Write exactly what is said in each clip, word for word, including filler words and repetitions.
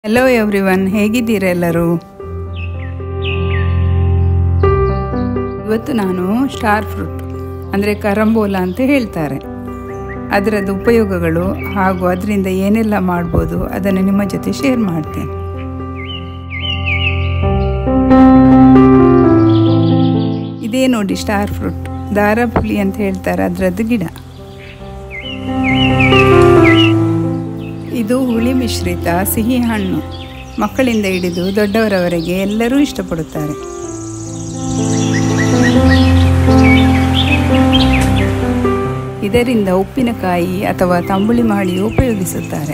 Hello everyone, ಹೇಗಿದ್ದೀರಾ ಎಲ್ಲರೂ? ಇವತ್ತು ನಾನು ಸ್ಟಾರ್ ಫ್ರೂಟ್ ಅಂದರೆ ಕರಂಬೋಲ ಅಂತ ಹೇಳ್ತಾರೆ, ಅದರದ್ದು ಉಪಯೋಗಗಳು ಹಾಗೂ ಅದರಿಂದ ಏನೆಲ್ಲ ಮಾಡ್ಬೋದು ಅದನ್ನು ನಿಮ್ಮ ಜೊತೆ ಶೇರ್ ಮಾಡ್ತೇನೆ. ಇದೇ ನೋಡಿ ಸ್ಟಾರ್ ಫ್ರೂಟ್, ದಾರಪುಳಿ ಅಂತ ಹೇಳ್ತಾರೆ, ಅದರದ್ದು ಗಿಡ. ಇದು ಹುಳಿ ಮಿಶ್ರಿತ ಸಿಹಿ ಹಣ್ಣು. ಮಕ್ಕಳಿಂದ ಹಿಡಿದು ದೊಡ್ಡವರವರೆಗೆ ಎಲ್ಲರೂ ಇಷ್ಟಪಡುತ್ತಾರೆ. ಇದರಿಂದ ಉಪ್ಪಿನಕಾಯಿ ಅಥವಾ ತಂಬುಳಿ ಮಾಡಿ ಉಪಯೋಗಿಸುತ್ತಾರೆ.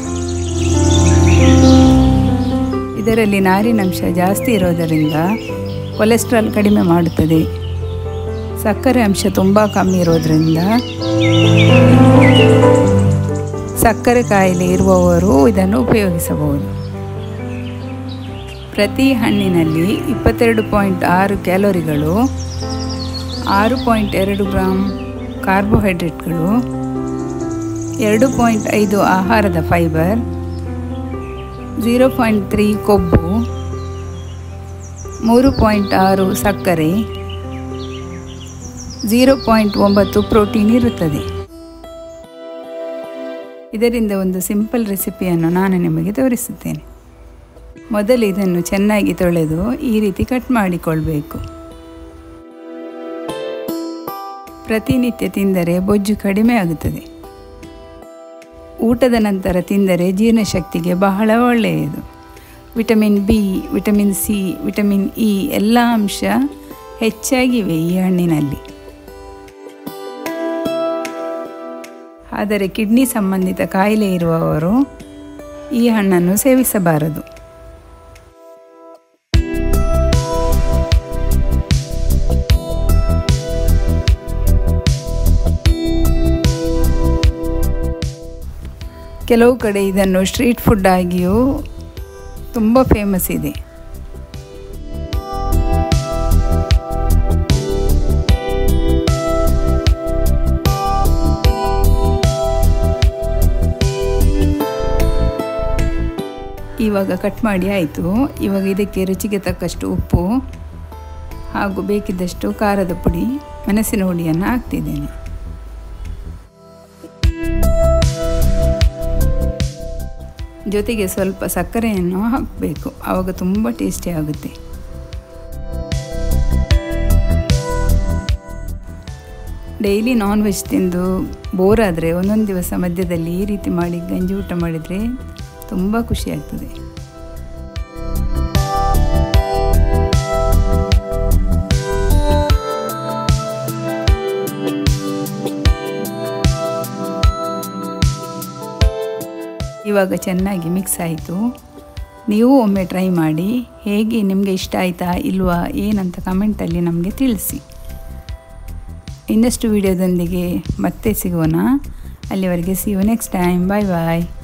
ಇದರಲ್ಲಿ ನಾರಿನಂಶ ಜಾಸ್ತಿ ಇರೋದರಿಂದ ಕೊಲೆಸ್ಟ್ರಾಲ್ ಕಡಿಮೆ ಮಾಡುತ್ತದೆ. ಸಕ್ಕರೆ ಅಂಶ ತುಂಬ ಕಮ್ಮಿ ಇರೋದರಿಂದ ಸಕ್ಕರೆ ಕಾಯಿಲೆ ಇರುವವರು ಇದನ್ನು ಉಪಯೋಗಿಸಬಹುದು. ಪ್ರತಿ ಹಣ್ಣಿನಲ್ಲಿ ಇಪ್ಪತ್ತೆರಡು ಪಾಯಿಂಟ್ ಆರು ಕ್ಯಾಲೋರಿಗಳು, ಆರು ಪಾಯಿಂಟ್ ಎರಡು ಗ್ರಾಮ್ ಕಾರ್ಬೋಹೈಡ್ರೇಟ್ಗಳು, ಎರಡು ಪಾಯಿಂಟ್ ಐದು ಆಹಾರದ ಫೈಬರ್, ಝೀರೋ ಪಾಯಿಂಟ್ ತ್ರೀ ಕೊಬ್ಬು, ಮೂರು ಪಾಯಿಂಟ್ ಆರು ಸಕ್ಕರೆ, ಝೀರೋ ಪಾಯಿಂಟ್ ಒಂಬತ್ತು ಪ್ರೋಟೀನ್ ಇರುತ್ತದೆ. ಇದರಿಂದ ಒಂದು ಸಿಂಪಲ್ ರೆಸಿಪಿಯನ್ನು ನಾನು ನಿಮಗೆ ತೋರಿಸುತ್ತೇನೆ. ಮೊದಲು ಇದನ್ನು ಚೆನ್ನಾಗಿ ತೊಳೆದು ಈ ರೀತಿ ಕಟ್ ಮಾಡಿಕೊಳ್ಬೇಕು. ಪ್ರತಿನಿತ್ಯ ತಿಂದರೆ ಬೊಜ್ಜು ಕಡಿಮೆ ಆಗುತ್ತದೆ. ಊಟದ ನಂತರ ತಿಂದರೆ ಜೀರ್ಣಶಕ್ತಿಗೆ ಬಹಳ ಒಳ್ಳೆಯದು. Vitamin B, vitamin C, vitamin E ಎಲ್ಲ ಅಂಶ ಹೆಚ್ಚಾಗಿವೆ ಈ ಹಣ್ಣಿನಲ್ಲಿ. ಆದರೆ ಕಿಡ್ನಿ ಸಂಬಂಧಿತ ಕಾಯಿಲೆ ಇರುವವರು ಈ ಹಣ್ಣನ್ನು ಸೇವಿಸಬಾರದು. ಕೆಲವು ಕಡೆ ಇದನ್ನು ಸ್ಟ್ರೀಟ್ ಫುಡ್ ಆಗಿಯೂ ತುಂಬ ಫೇಮಸ್ ಇದೆ. ಇವಾಗ ಕಟ್ ಮಾಡಿ ಆಯಿತು. ಇವಾಗ ಇದಕ್ಕೆ ರುಚಿಗೆ ತಕ್ಕಷ್ಟು ಉಪ್ಪು ಹಾಗೂ ಬೇಕಿದ್ದಷ್ಟು ಖಾರದ ಪುಡಿ, ಮೆಣಸಿನ ಹುಡಿಯನ್ನು ಹಾಕ್ತಿದ್ದೇನೆ. ಜೊತೆಗೆ ಸ್ವಲ್ಪ ಸಕ್ಕರೆಯನ್ನು ಹಾಕಬೇಕು, ಆವಾಗ ತುಂಬ ಟೇಸ್ಟಿ ಆಗುತ್ತೆ. ಡೈಲಿ ನಾನ್ ವೆಜ್ ತಿಂದು ಬೋರ್ ಆದರೆ ಒಂದೊಂದು ದಿವಸ ಮಧ್ಯದಲ್ಲಿ ಈ ರೀತಿ ಮಾಡಿ ಗಂಜಿ ಊಟ ಮಾಡಿದರೆ ತುಂಬ ಖುಷಿ ಆಗ್ತದೆ. ಇವಾಗ ಚೆನ್ನಾಗಿ ಮಿಕ್ಸ್ ಆಯಿತು. ನೀವು ಒಮ್ಮೆ ಟ್ರೈ ಮಾಡಿ, ಹೇಗೆ ನಿಮಗೆ ಇಷ್ಟ ಆಯಿತಾ ಇಲ್ವಾ ಏನಂತ ಕಮೆಂಟಲ್ಲಿ ನಮಗೆ ತಿಳಿಸಿ. ಇನ್ನಷ್ಟು ವಿಡಿಯೋದೊಂದಿಗೆ ಮತ್ತೆ ಸಿಗೋಣ. ಅಲ್ಲಿವರೆಗೆ see you next time. Bye bye.